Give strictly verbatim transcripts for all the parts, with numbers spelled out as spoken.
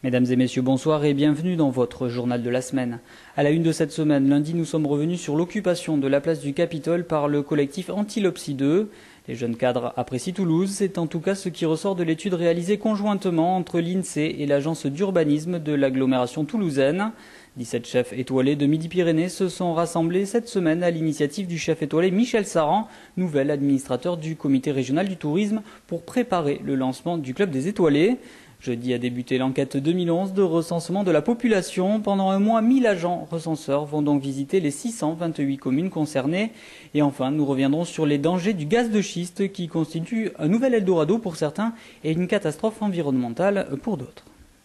Mesdames et messieurs, bonsoir et bienvenue dans votre journal de la semaine. À la une de cette semaine, lundi, nous sommes revenus sur l'occupation de la place du Capitole par le collectif Antilopsie deux. Les jeunes cadres apprécient Toulouse, c'est en tout cas ce qui ressort de l'étude réalisée conjointement entre l'INSEE et l'agence d'urbanisme de l'agglomération toulousaine. dix-sept chefs étoilés de Midi-Pyrénées se sont rassemblés cette semaine à l'initiative du chef étoilé Michel Saran, nouvel administrateur du comité régional du tourisme, pour préparer le lancement du club des étoilés. Jeudi a débuté l'enquête deux mille onze de recensement de la population. Pendant un mois, mille agents recenseurs vont donc visiter les six cent vingt-huit communes concernées. Et enfin, nous reviendrons sur les dangers du gaz de schiste qui constitue un nouvel Eldorado pour certains et une catastrophe environnementale pour d'autres.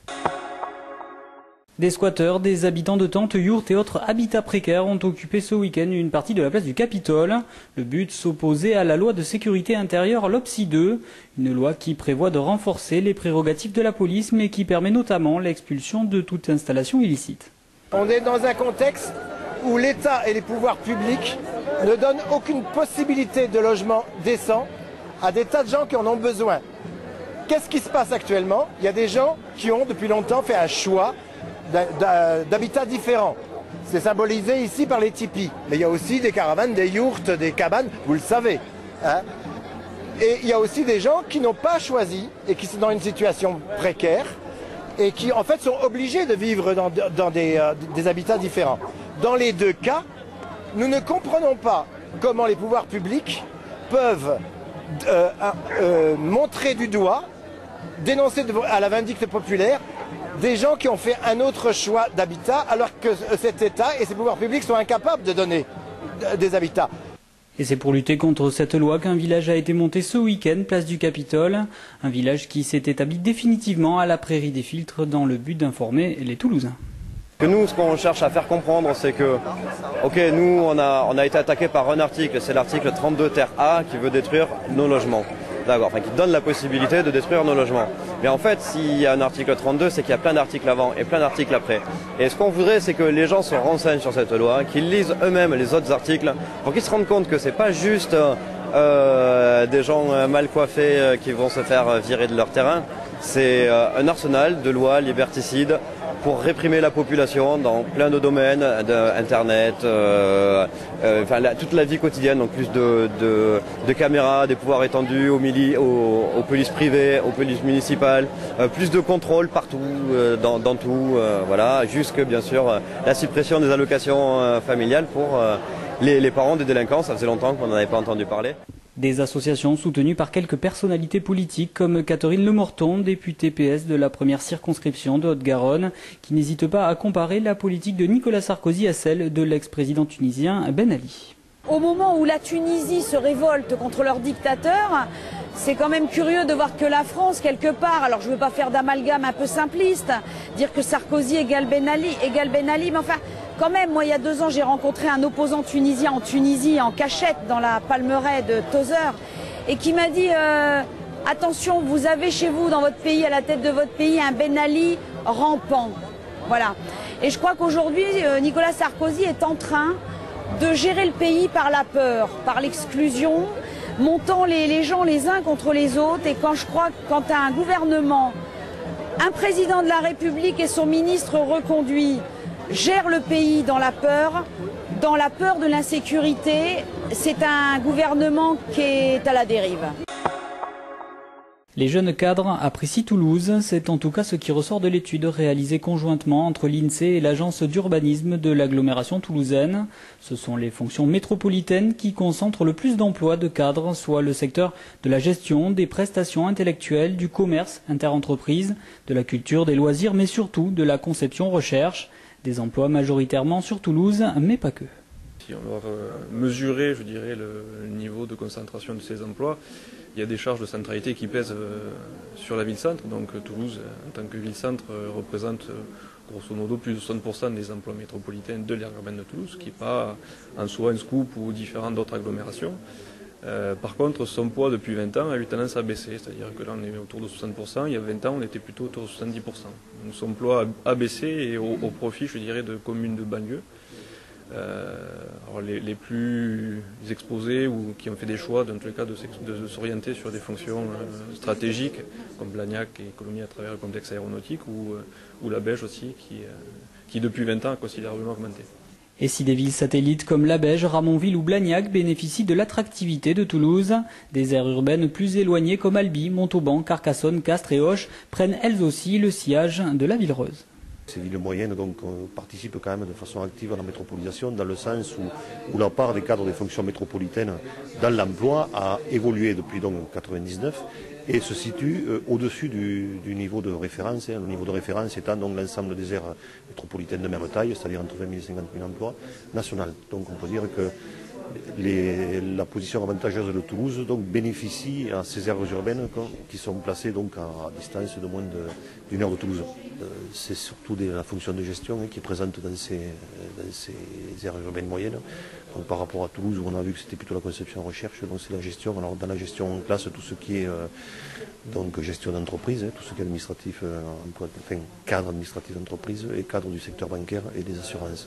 Des squatteurs, des habitants de tentes, yourtes et autres habitats précaires ont occupé ce week-end une partie de la place du Capitole. Le but, s'opposer à la loi de sécurité intérieure Lopsi deux, une loi qui prévoit de renforcer les prérogatives de la police mais qui permet notamment l'expulsion de toute installation illicite. On est dans un contexte où l'État et les pouvoirs publics ne donnent aucune possibilité de logement décent à des tas de gens qui en ont besoin. Qu'est-ce qui se passe actuellement? Il y a des gens qui ont depuis longtemps fait un choix d'habitats différents. C'est symbolisé ici par les tipis. Mais il y a aussi des caravanes, des yourtes, des cabanes, vous le savez. Hein. Et il y a aussi des gens qui n'ont pas choisi et qui sont dans une situation précaire et qui en fait sont obligés de vivre dans, dans des, euh, des habitats différents. Dans les deux cas, nous ne comprenons pas comment les pouvoirs publics peuvent euh, euh, montrer du doigt, dénoncer à la vindicte populaire des gens qui ont fait un autre choix d'habitat alors que cet État et ses pouvoirs publics sont incapables de donner des habitats. Et c'est pour lutter contre cette loi qu'un village a été monté ce week-end, place du Capitole. Un village qui s'est établi définitivement à la prairie des Filtres dans le but d'informer les Toulousains. Que nous, ce qu'on cherche à faire comprendre, c'est que, ok, nous, on a, on a été attaqué par un article, c'est l'article trente-deux terre A qui veut détruire nos logements. D'accord, enfin qui donne la possibilité de détruire nos logements. Mais en fait, s'il y a un article trente-deux, c'est qu'il y a plein d'articles avant et plein d'articles après. Et ce qu'on voudrait, c'est que les gens se renseignent sur cette loi, qu'ils lisent eux-mêmes les autres articles, pour qu'ils se rendent compte que c'est pas juste euh, des gens mal coiffés euh, qui vont se faire virer de leur terrain. C'est euh, un arsenal de lois liberticides pour réprimer la population dans plein de domaines, de Internet, euh, euh, enfin, la, toute la vie quotidienne, donc plus de, de, de caméras, des pouvoirs étendus aux, mili, aux, aux polices privées, aux polices municipales, euh, plus de contrôle partout, euh, dans, dans tout, euh, voilà, jusque bien sûr euh, la suppression des allocations euh, familiales pour euh, les, les parents des délinquants, ça faisait longtemps qu'on n'en avait pas entendu parler. Des associations soutenues par quelques personnalités politiques comme Catherine Lemorton, députée P S de la première circonscription de Haute-Garonne, qui n'hésite pas à comparer la politique de Nicolas Sarkozy à celle de l'ex-président tunisien Ben Ali. Au moment où la Tunisie se révolte contre leur dictateur, c'est quand même curieux de voir que la France, quelque part, alors je ne veux pas faire d'amalgame un peu simpliste, dire que Sarkozy égale Ben Ali, égale Ben Ali, mais enfin, quand même, moi il y a deux ans j'ai rencontré un opposant tunisien en Tunisie, en cachette, dans la palmeraie de Tozeur, et qui m'a dit euh, attention, vous avez chez vous, dans votre pays, à la tête de votre pays, un Ben Ali rampant. Voilà. Et je crois qu'aujourd'hui, euh, Nicolas Sarkozy est en train de gérer le pays par la peur, par l'exclusion, montant les, les gens les uns contre les autres. Et quand je crois que quand tu as un gouvernement, un président de la République et son ministre reconduit gèrent le pays dans la peur, dans la peur de l'insécurité, c'est un gouvernement qui est à la dérive. Les jeunes cadres apprécient Toulouse, c'est en tout cas ce qui ressort de l'étude réalisée conjointement entre l'INSEE et l'agence d'urbanisme de l'agglomération toulousaine. Ce sont les fonctions métropolitaines qui concentrent le plus d'emplois de cadres, soit le secteur de la gestion, des prestations intellectuelles, du commerce interentreprise, de la culture, des loisirs, mais surtout de la conception-recherche. Des emplois majoritairement sur Toulouse, mais pas que. Si on doit mesurer, je dirais, le niveau de concentration de ces emplois, il y a des charges de centralité qui pèsent sur la ville-centre. Donc Toulouse, en tant que ville-centre, représente grosso modo plus de soixante pour cent des emplois métropolitains de l'aire urbaine de Toulouse, ce qui n'est pas en soi un scoop ou différent d'autres agglomérations. Euh, par contre, son poids depuis vingt ans a eu tendance à baisser, c'est-à-dire que là on est autour de soixante pour cent, il y a vingt ans on était plutôt autour de soixante-dix pour cent. Donc son poids a baissé et au, au profit, je dirais, de communes de banlieue. Euh, alors les, les plus exposés ou qui ont fait des choix, dans tous les cas, de, de s'orienter sur des fonctions euh, stratégiques, comme Blagnac et Coulommiers à travers le complexe aéronautique, ou, euh, ou la Beige aussi, qui, euh, qui depuis vingt ans a considérablement augmenté. Et si des villes satellites comme La Beige, Ramonville ou Blagnac bénéficient de l'attractivité de Toulouse, des aires urbaines plus éloignées comme Albi, Montauban, Carcassonne, Castres et Auch prennent elles aussi le sillage de la Villereuse. Ces villes moyennes donc, participent quand même de façon active à la métropolisation dans le sens où, où la part des cadres des fonctions métropolitaines dans l'emploi a évolué depuis donc mille neuf cent quatre-vingt-dix-neuf et se situe euh, au-dessus du, du niveau de référence, hein, le niveau de référence étant donc l'ensemble des aires métropolitaines de même taille, c'est-à-dire entre vingt mille et cinquante mille emplois nationaux. Donc on peut dire que Les, la position avantageuse de Toulouse donc, bénéficie à ces aires urbaines qui sont placées donc, à, à distance de moins d'une heure de Toulouse. Euh, C'est surtout des, la fonction de gestion hein, qui est présente dans ces, dans ces aires urbaines moyennes. Donc, par rapport à Toulouse où on a vu que c'était plutôt la conception recherche, donc c'est la gestion. Alors dans la gestion on classe tout ce qui est euh, donc, gestion d'entreprise, hein, tout ce qui est administratif, euh, emploi, enfin, cadre administratif d'entreprise et cadre du secteur bancaire et des assurances.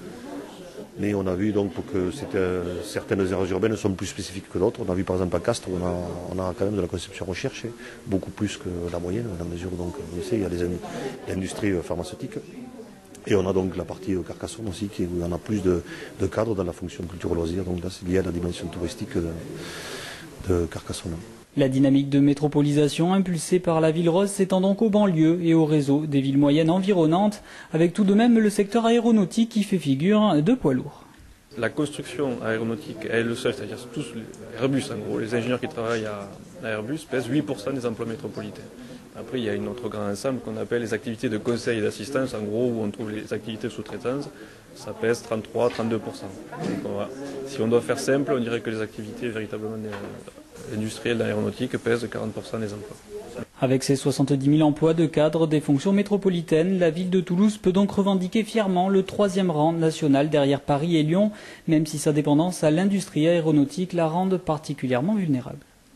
Mais on a vu donc que euh, certaines aires urbaines sont plus spécifiques que d'autres. On a vu par exemple à Castres, on a, on a quand même de la conception recherche, beaucoup plus que la moyenne, dans la mesure donc on sait, il y a des industries pharmaceutiques. Et on a donc la partie Carcassonne aussi, qui où on a plus de, de cadres dans la fonction culture loisir. Donc là, c'est lié à la dimension touristique de, de Carcassonne. La dynamique de métropolisation impulsée par la Villereuse s'étend donc aux banlieues et au réseau des villes moyennes environnantes, avec tout de même le secteur aéronautique qui fait figure de poids lourd. La construction aéronautique, elle le seul, c'est-à-dire tous les Airbus, en gros, les ingénieurs qui travaillent à, à Airbus pèsent huit pour cent des emplois métropolitains. Après, il y a une autre grand ensemble qu'on appelle les activités de conseil et d'assistance, en gros, où on trouve les activités de sous-traitance, ça pèse trente-trois à trente-deux pour cent. Donc on va, si on doit faire simple, on dirait que les activités véritablement industrielles de l'aéronautique pèsent quarante pour cent des emplois. Avec ses soixante-dix mille emplois de cadres des fonctions métropolitaines, la ville de Toulouse peut donc revendiquer fièrement le troisième rang national derrière Paris et Lyon, même si sa dépendance à l'industrie aéronautique la rende particulièrement vulnérable.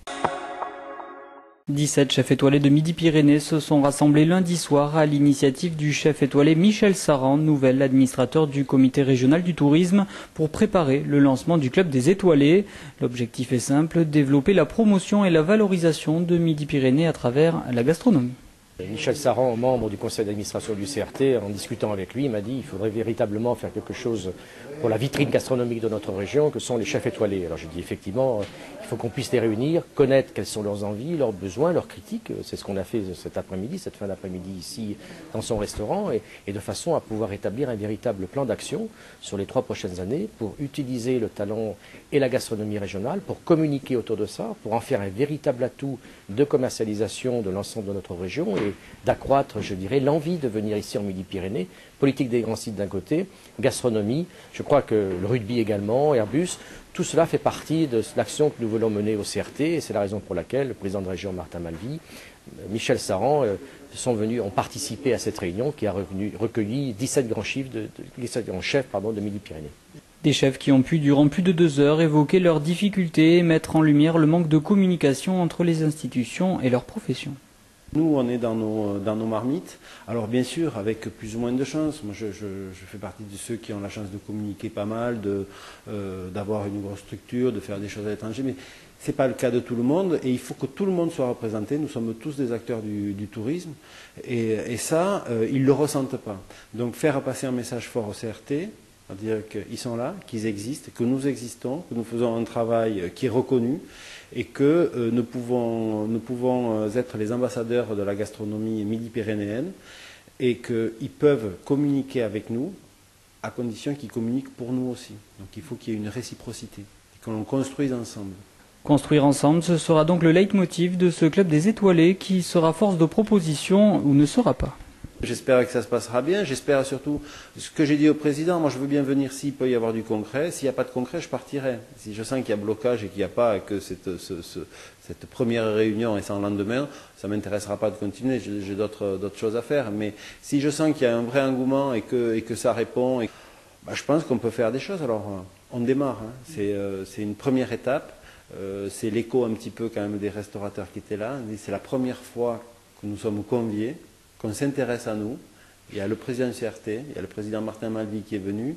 dix-sept chefs étoilés de Midi-Pyrénées se sont rassemblés lundi soir à l'initiative du chef étoilé Michel Saran, nouvel administrateur du comité régional du tourisme, pour préparer le lancement du club des étoilés. L'objectif est simple, développer la promotion et la valorisation de Midi-Pyrénées à travers la gastronomie. Michel Saran, membre du conseil d'administration du C R T, en discutant avec lui, m'a dit qu'il faudrait véritablement faire quelque chose pour la vitrine gastronomique de notre région, que sont les chefs étoilés. Alors j'ai dit effectivement, il faut qu'on puisse les réunir, connaître quelles sont leurs envies, leurs besoins, leurs critiques. C'est ce qu'on a fait cet après-midi, cette fin d'après-midi ici dans son restaurant, et, et de façon à pouvoir établir un véritable plan d'action sur les trois prochaines années pour utiliser le talent et la gastronomie régionale, pour communiquer autour de ça, pour en faire un véritable atout de commercialisation de l'ensemble de notre région et d'accroître, je dirais, l'envie de venir ici en Midi-Pyrénées. Politique des grands sites d'un côté, gastronomie, je crois que le rugby également, Airbus, tout cela fait partie de l'action que nous voulons mener au C R T et c'est la raison pour laquelle le président de région Martin Malvy, Michel Saran euh, sont venus, ont participé à cette réunion qui a revenu, recueilli dix-sept grands chiffres, de, de, dix-sept grands chefs pardon, de Midi-Pyrénées. Des chefs qui ont pu, durant plus de deux heures, évoquer leurs difficultés et mettre en lumière le manque de communication entre les institutions et leurs professions. Nous, on est dans nos, dans nos marmites. Alors, bien sûr, avec plus ou moins de chance. Moi, je, je, je fais partie de ceux qui ont la chance de communiquer pas mal, de, euh, d'avoir une grosse structure, de faire des choses à l'étranger. Mais ce n'est pas le cas de tout le monde. Et il faut que tout le monde soit représenté. Nous sommes tous des acteurs du, du tourisme. Et, et ça, euh, ils ne le ressentent pas. Donc, faire passer un message fort au C R T, c'est-à-dire qu'ils sont là, qu'ils existent, que nous existons, que nous faisons un travail qui est reconnu et que euh, nous, pouvons, nous pouvons être les ambassadeurs de la gastronomie midi-pyrénéenne et qu'ils peuvent communiquer avec nous à condition qu'ils communiquent pour nous aussi. Donc il faut qu'il y ait une réciprocité et que l'on construise ensemble. Construire ensemble, ce sera donc le leitmotiv de ce club des étoilés qui sera force de proposition ou ne sera pas. J'espère que ça se passera bien. J'espère surtout ce que j'ai dit au président. Moi, je veux bien venir s'il peut y avoir du concret. S'il n'y a pas de concret, je partirai. Si je sens qu'il y a blocage et qu'il n'y a pas, que cette, ce, ce, cette première réunion est sans lendemain, ça ne m'intéressera pas de continuer. J'ai d'autres d'autres choses à faire. Mais si je sens qu'il y a un vrai engouement et que, et que ça répond, et, bah, je pense qu'on peut faire des choses. Alors, on démarre. Hein. C'est euh, c'est une première étape. Euh, c'est l'écho un petit peu quand même des restaurateurs qui étaient là. C'est la première fois que nous sommes conviés, qu'on s'intéresse à nous. Il y a le président du C R T, il y a le président Martin Malvy qui est venu.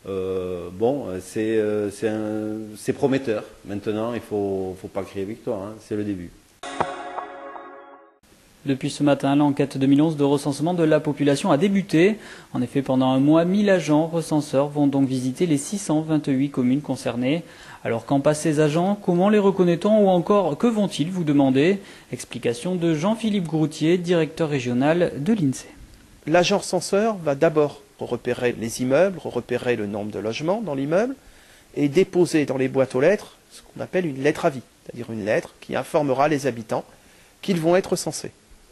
Euh, bon, c'est euh, c'est prometteur. Maintenant, il ne faut, faut pas crier victoire, hein, c'est le début. Depuis ce matin, l'enquête deux mille onze de recensement de la population a débuté. En effet, pendant un mois, mille agents recenseurs vont donc visiter les six cent vingt-huit communes concernées. Alors qu'en passent ces agents, comment les reconnaît-on ou encore que vont-ils vous demander? Explication de Jean-Philippe Groutier, directeur régional de l'INSEE. L'agent recenseur va d'abord repérer les immeubles, repérer le nombre de logements dans l'immeuble et déposer dans les boîtes aux lettres ce qu'on appelle une lettre avis, c'est-à-dire une lettre qui informera les habitants qu'ils vont être recensés.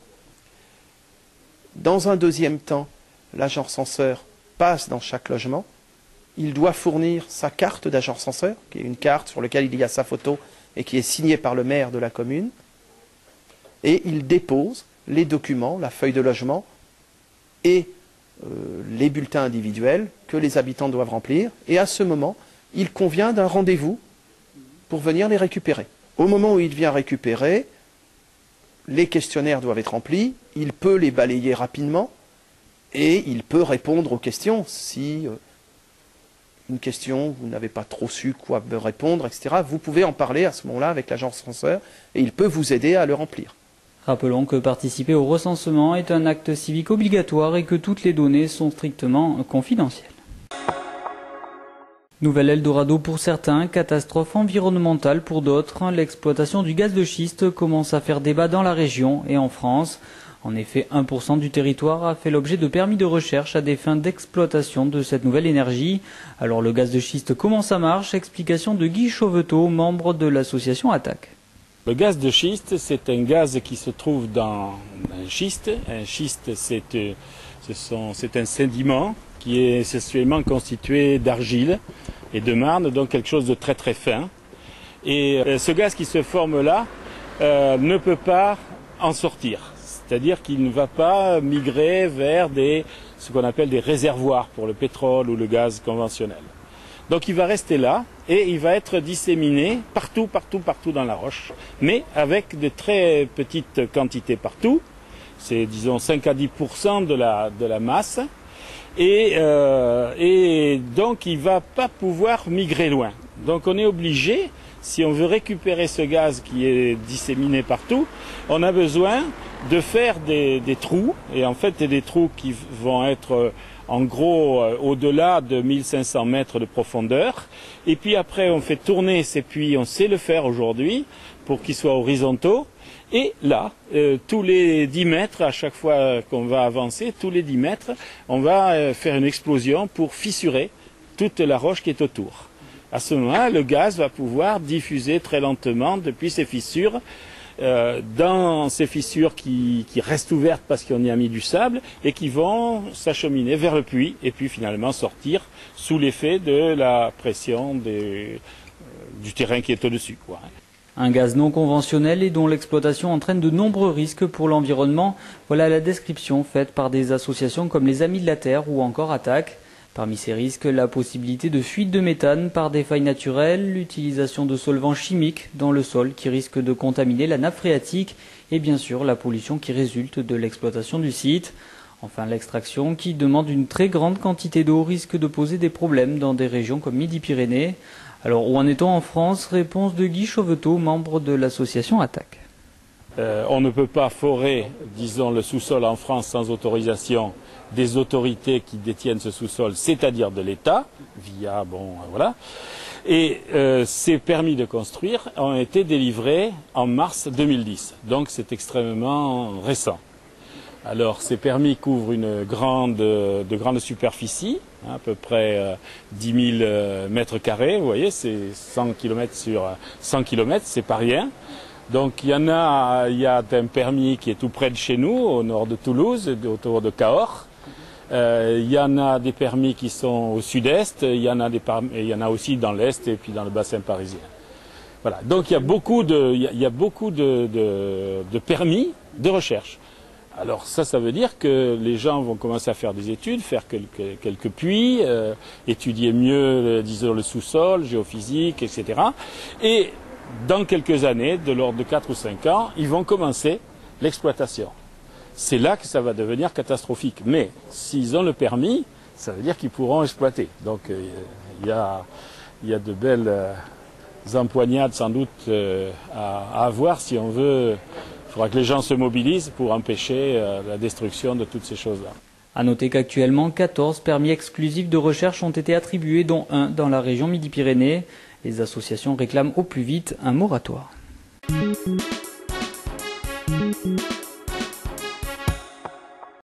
Dans un deuxième temps, l'agent recenseur passe dans chaque logement. Il doit fournir sa carte d'agent recenseur, qui est une carte sur laquelle il y a sa photo et qui est signée par le maire de la commune. Et il dépose les documents, la feuille de logement et euh, les bulletins individuels que les habitants doivent remplir. Et à ce moment, il convient d'un rendez-vous pour venir les récupérer. Au moment où il vient récupérer, les questionnaires doivent être remplis, il peut les balayer rapidement et il peut répondre aux questions. Si euh, une question, vous n'avez pas trop su quoi me répondre, et cetera, vous pouvez en parler à ce moment-là avec l'agent recenseur et il peut vous aider à le remplir. Rappelons que participer au recensement est un acte civique obligatoire et que toutes les données sont strictement confidentielles. Nouvel Eldorado pour certains, catastrophe environnementale pour d'autres. L'exploitation du gaz de schiste commence à faire débat dans la région et en France. En effet, un pour cent du territoire a fait l'objet de permis de recherche à des fins d'exploitation de cette nouvelle énergie. Alors le gaz de schiste, comment ça marche? Explication de Guy Chauvetot, membre de l'association Attaque. Le gaz de schiste, c'est un gaz qui se trouve dans un schiste. Un schiste, c'est un sédiment qui est essentiellement constitué d'argile et de marne, donc quelque chose de très très fin. Et euh, ce gaz qui se forme là euh, ne peut pas en sortir. C'est-à-dire qu'il ne va pas migrer vers des, ce qu'on appelle des réservoirs pour le pétrole ou le gaz conventionnel. Donc il va rester là et il va être disséminé partout, partout, partout dans la roche, mais avec de très petites quantités partout. C'est disons cinq à dix pour cent de la, de la masse. Et, euh, et donc il ne va pas pouvoir migrer loin. Donc on est obligé, si on veut récupérer ce gaz qui est disséminé partout, on a besoin de faire des, des trous, et en fait des trous qui vont être en gros euh, au-delà de mille cinq cents mètres de profondeur. Et puis après on fait tourner ces puits, on sait le faire aujourd'hui, pour qu'ils soient horizontaux. Et là, euh, tous les dix mètres, à chaque fois qu'on va avancer, tous les dix mètres, on va euh, faire une explosion pour fissurer toute la roche qui est autour. À ce moment-là, le gaz va pouvoir diffuser très lentement depuis ces fissures, euh, dans ces fissures qui, qui restent ouvertes parce qu'on y a mis du sable et qui vont s'acheminer vers le puits et puis finalement sortir sous l'effet de la pression des, euh, du terrain qui est au-dessus, quoi. Un gaz non conventionnel et dont l'exploitation entraîne de nombreux risques pour l'environnement. Voilà la description faite par des associations comme les Amis de la Terre ou encore Attaque. Parmi ces risques, la possibilité de fuite de méthane par des failles naturelles, l'utilisation de solvants chimiques dans le sol qui risquent de contaminer la nappe phréatique et bien sûr la pollution qui résulte de l'exploitation du site. Enfin, l'extraction qui demande une très grande quantité d'eau risque de poser des problèmes dans des régions comme Midi-Pyrénées. Alors, où en est-on en France? Réponse de Guy Chauvetot, membre de l'association Attaque. Euh, on ne peut pas forer, disons, le sous-sol en France sans autorisation des autorités qui détiennent ce sous-sol, c'est-à-dire de l'État, via, bon, voilà. Et euh, ces permis de construire ont été délivrés en mars deux mille dix, donc c'est extrêmement récent. Alors, ces permis couvrent une grande, de grandes superficies, hein, à peu près euh, dix mille euh, mètres carrés, vous voyez, c'est cent kilomètres sur cent kilomètres, c'est pas rien. Donc, il y en a, il y a un permis qui est tout près de chez nous, au nord de Toulouse, autour de Cahors. Euh, il y en a des permis qui sont au sud-est, il y en a des, il y en a aussi dans l'est et puis dans le bassin parisien. Voilà. Donc, il y a beaucoup de, il y a, il y a beaucoup de, de, de permis de recherche. Alors ça, ça veut dire que les gens vont commencer à faire des études, faire quelques, quelques puits, euh, étudier mieux, euh, disons, le sous-sol, géophysique, et cetera. Et dans quelques années, de l'ordre de quatre ou cinq ans, ils vont commencer l'exploitation. C'est là que ça va devenir catastrophique. Mais s'ils ont le permis, ça veut dire qu'ils pourront exploiter. Donc euh, il y a, il y a de belles euh, empoignades sans doute euh, à, à avoir si on veut. Il faudra que les gens se mobilisent pour empêcher euh, la destruction de toutes ces choses-là. À noter qu'actuellement, quatorze permis exclusifs de recherche ont été attribués, dont un dans la région Midi-Pyrénées. Les associations réclament au plus vite un moratoire.